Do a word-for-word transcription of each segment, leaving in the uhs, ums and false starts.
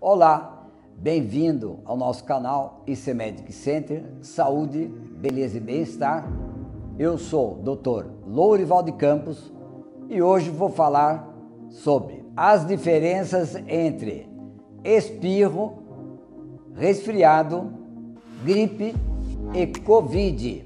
Olá, bem-vindo ao nosso canal I C Medic Center, Saúde, Beleza e Bem-Estar. Eu sou o doutor Lourival de Campos e hoje vou falar sobre as diferenças entre espirro, resfriado, gripe e Covid.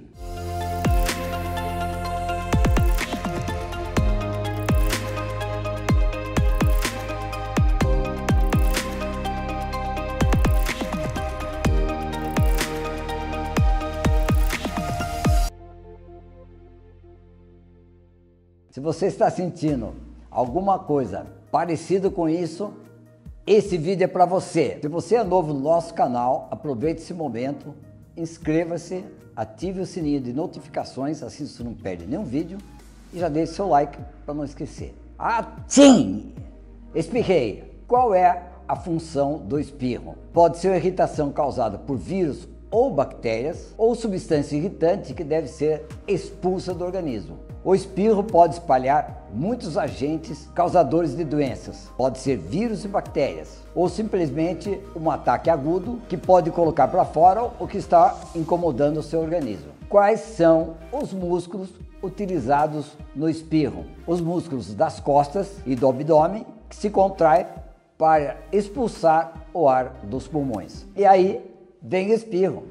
Se você está sentindo alguma coisa parecida com isso, esse vídeo é para você. Se você é novo no nosso canal, aproveite esse momento, inscreva-se, ative o sininho de notificações, assim você não perde nenhum vídeo, e já deixe seu like para não esquecer. Assim, espirrei. Qual é a função do espirro? Pode ser uma irritação causada por vírus ou bactérias, ou substância irritante que deve ser expulsa do organismo. O espirro pode espalhar muitos agentes causadores de doenças, pode ser vírus e bactérias, ou simplesmente um ataque agudo que pode colocar para fora o que está incomodando o seu organismo. Quais são os músculos utilizados no espirro? Os músculos das costas e do abdômen, que se contraem para expulsar o ar dos pulmões. E aí vem espirro.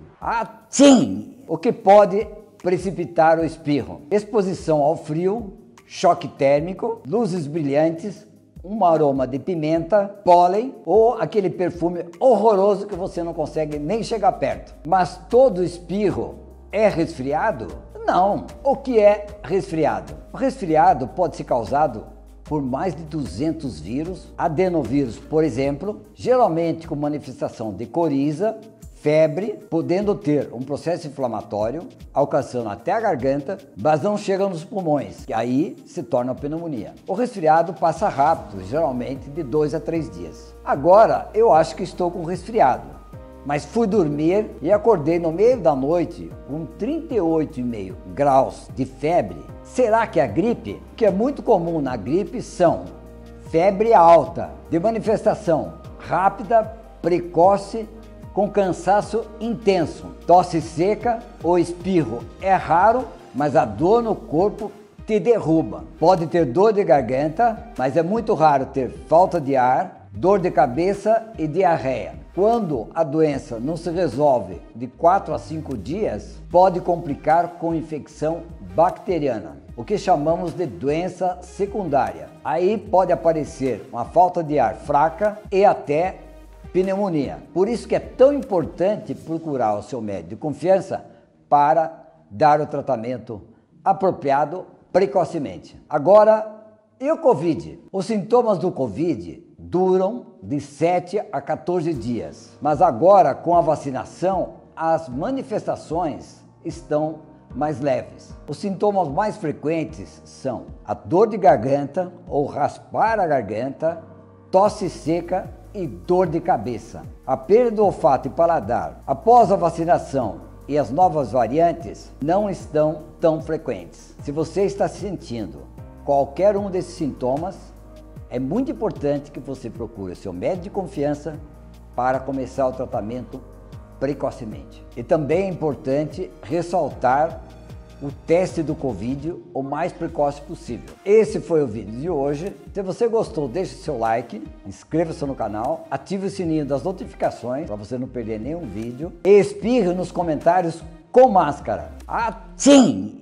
Assim, o que pode precipitar o espirro? Exposição ao frio, choque térmico, luzes brilhantes, um aroma de pimenta, pólen ou aquele perfume horroroso que você não consegue nem chegar perto. Mas todo espirro é resfriado? Não. O que é resfriado? O resfriado pode ser causado por mais de duzentos vírus, adenovírus, por exemplo, geralmente com manifestação de coriza, febre, podendo ter um processo inflamatório, alcançando até a garganta, mas não chega nos pulmões, que aí se torna pneumonia. O resfriado passa rápido, geralmente de dois a três dias. Agora eu acho que estou com resfriado, mas fui dormir e acordei no meio da noite com trinta e oito vírgula cinco graus de febre. Será que é a gripe? O que é muito comum na gripe são febre alta, de manifestação rápida, precoce, com cansaço intenso, tosse seca ou espirro. É raro, mas a dor no corpo te derruba. Pode ter dor de garganta, mas é muito raro ter falta de ar, dor de cabeça e diarreia. Quando a doença não se resolve de quatro a cinco dias, pode complicar com infecção bacteriana, o que chamamos de doença secundária. Aí pode aparecer uma falta de ar fraca e até pneumonia. Por isso que é tão importante procurar o seu médico de confiança para dar o tratamento apropriado precocemente. Agora, e o Covid? Os sintomas do Covid duram de sete a quatorze dias, mas agora com a vacinação as manifestações estão mais leves. Os sintomas mais frequentes são a dor de garganta ou raspar a garganta, tosse seca e dor de cabeça. A perda do olfato e paladar após a vacinação e as novas variantes não estão tão frequentes. Se você está sentindo qualquer um desses sintomas, é muito importante que você procure o seu médico de confiança para começar o tratamento precocemente. E também é importante ressaltar o teste do Covid o mais precoce possível. Esse foi o vídeo de hoje. Se você gostou, deixe seu like, inscreva-se no canal, ative o sininho das notificações para você não perder nenhum vídeo e espirre nos comentários com máscara. Assim!